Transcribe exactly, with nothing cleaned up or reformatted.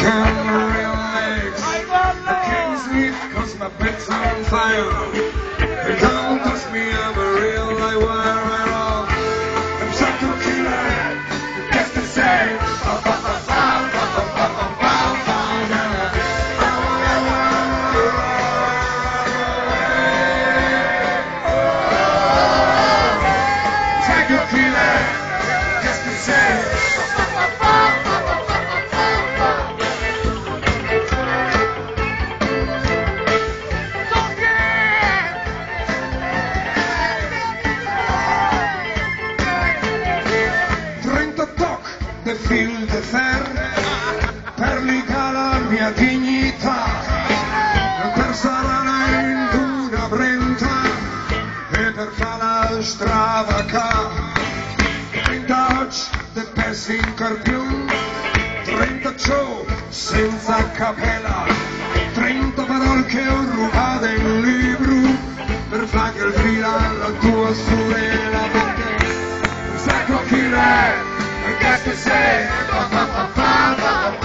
can relax. I can't sleep cause my bed's on fire. They don't touch me, I'm a real live wire off. I'm psycho killer, guess to say. Psycho killer, guess to say. De fil de fer per ligare la mia dignità, per sarà in una brenta e per farla stravacare. trenta oggi de pezzi in carpione, trenta ciò senza capella, trenta parole che ho rubato in libro per far che il fila la tua sorella perché un sacco chi l'è. I guess to say,